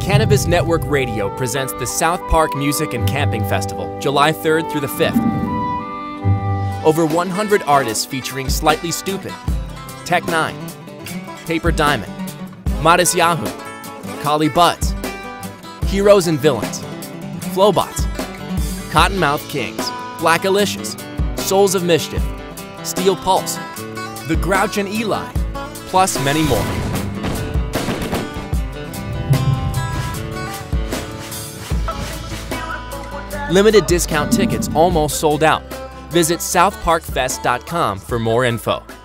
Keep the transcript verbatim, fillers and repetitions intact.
Cannabis Network Radio presents the South Park Music and Camping Festival, July third through the fifth. Over one hundred artists featuring Slightly Stoopid, Tech Nine, Paper Diamond, Matisyahu, Collie Budzz, Heroes and Villains, Flobots, Kottonmouth Kings, Blackalicious, Souls of Mischief, Steel Pulse, The Grouch and Eli, plus many more. Limited discount tickets almost sold out. Visit south park fest dot com for more info.